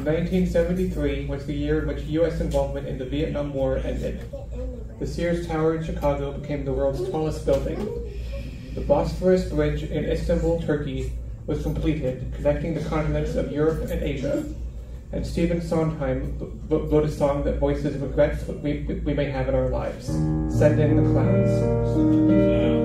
1973 was the year in which U.S. involvement in the Vietnam War ended. The Sears Tower in Chicago became the world's tallest building. The Bosphorus Bridge in Istanbul, Turkey, was completed, connecting the continents of Europe and Asia. And Stephen Sondheim wrote a song that voices regrets we may have in our lives. Send in the clouds.